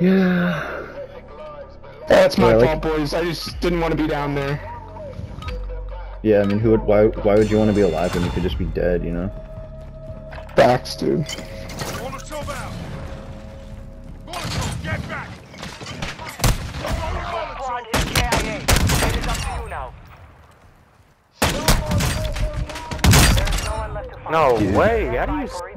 Yeah. That's my Yeah, fault, boys. I just didn't want to be down there. Yeah, I mean, who would? Why would you want to be alive when you could just be dead? You know. Facts, dude. Molotov out! Molotov, get back! Squad is KIA. It is up to you now. There's no one left to fight. No Dude. way! How do you